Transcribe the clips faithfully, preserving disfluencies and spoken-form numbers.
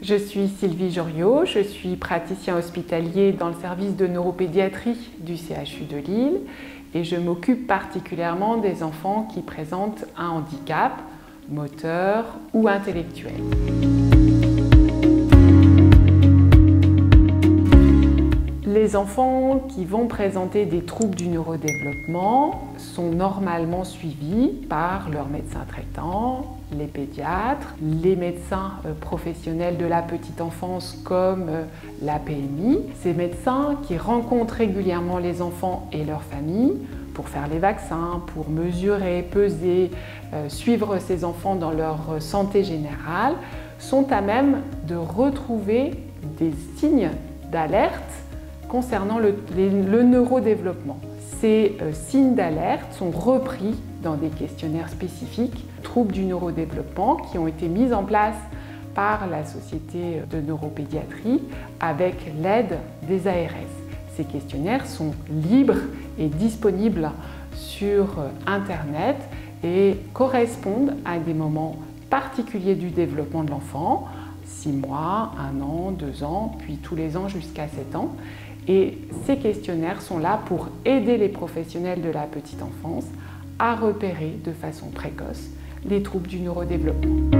Je suis Sylvie Joriot, je suis praticien hospitalier dans le service de neuropédiatrie du C H U de Lille et je m'occupe particulièrement des enfants qui présentent un handicap moteur ou intellectuel. Les enfants qui vont présenter des troubles du neurodéveloppement sont normalement suivis par leur médecin traitant, les pédiatres, les médecins professionnels de la petite enfance comme la P M I. Ces médecins qui rencontrent régulièrement les enfants et leurs familles pour faire les vaccins, pour mesurer, peser, euh, suivre ces enfants dans leur santé générale, sont à même de retrouver des signes d'alerte concernant le, les, le neurodéveloppement. Ces euh, signes d'alerte sont repris dans des questionnaires spécifiques, troubles du neurodéveloppement, qui ont été mis en place par la Société de neuropédiatrie avec l'aide des A R S. Ces questionnaires sont libres et disponibles sur Internet et correspondent à des moments particuliers du développement de l'enfant, six mois, un an, deux ans, puis tous les ans jusqu'à sept ans. Et ces questionnaires sont là pour aider les professionnels de la petite enfance à repérer de façon précoce les troubles du neurodéveloppement.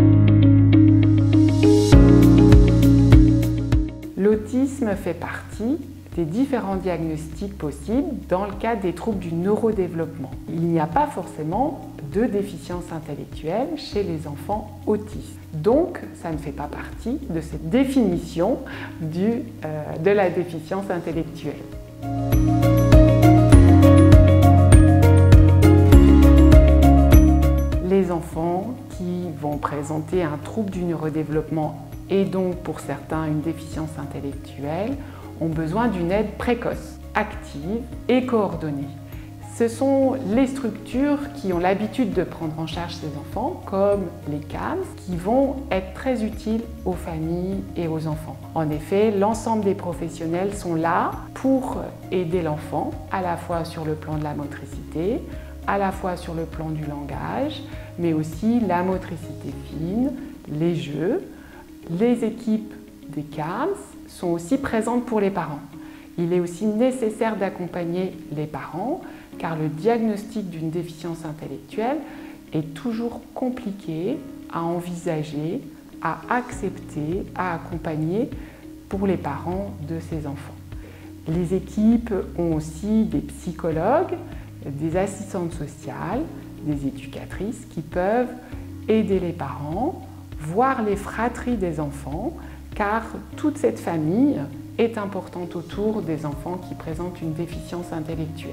L'autisme fait partie des différents diagnostics possibles dans le cadre des troubles du neurodéveloppement. Il n'y a pas forcément de déficience intellectuelle chez les enfants autistes. Donc, ça ne fait pas partie de cette définition du, euh, de la déficience intellectuelle. Les enfants qui vont présenter un trouble du neurodéveloppement et donc pour certains une déficience intellectuelle ont besoin d'une aide précoce, active et coordonnée. Ce sont les structures qui ont l'habitude de prendre en charge ces enfants, comme les C A M S, qui vont être très utiles aux familles et aux enfants. En effet, l'ensemble des professionnels sont là pour aider l'enfant, à la fois sur le plan de la motricité, à la fois sur le plan du langage, mais aussi la motricité fine, les jeux. Les équipes des C A M S sont aussi présentes pour les parents. Il est aussi nécessaire d'accompagner les parents car le diagnostic d'une déficience intellectuelle est toujours compliqué à envisager, à accepter, à accompagner pour les parents de ces enfants. Les équipes ont aussi des psychologues, des assistantes sociales, des éducatrices qui peuvent aider les parents, voir les fratries des enfants, car toute cette famille est importante autour des enfants qui présentent une déficience intellectuelle.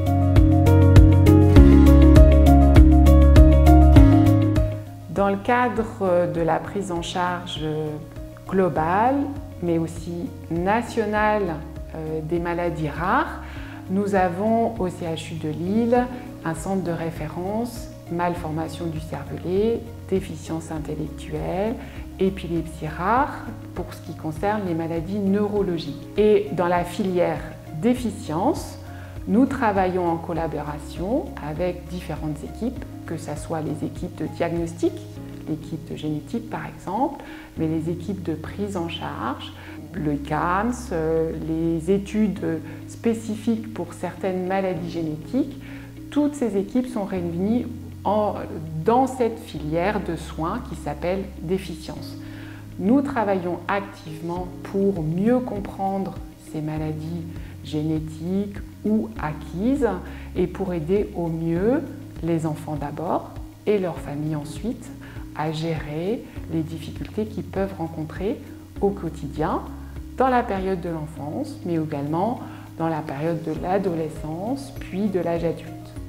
Dans le cadre de la prise en charge globale, mais aussi nationale des maladies rares, nous avons au C H U de Lille un centre de référence malformation du cervelet, déficience intellectuelle, épilepsie rare pour ce qui concerne les maladies neurologiques. Et dans la filière déficience, nous travaillons en collaboration avec différentes équipes, que ce soit les équipes de diagnostic, l'équipe de génétique par exemple, mais les équipes de prise en charge, le C A M S, les études spécifiques pour certaines maladies génétiques. Toutes ces équipes sont réunies En, dans cette filière de soins qui s'appelle déficience. Nous travaillons activement pour mieux comprendre ces maladies génétiques ou acquises et pour aider au mieux les enfants d'abord et leurs familles ensuite à gérer les difficultés qu'ils peuvent rencontrer au quotidien dans la période de l'enfance mais également dans la période de l'adolescence puis de l'âge adulte.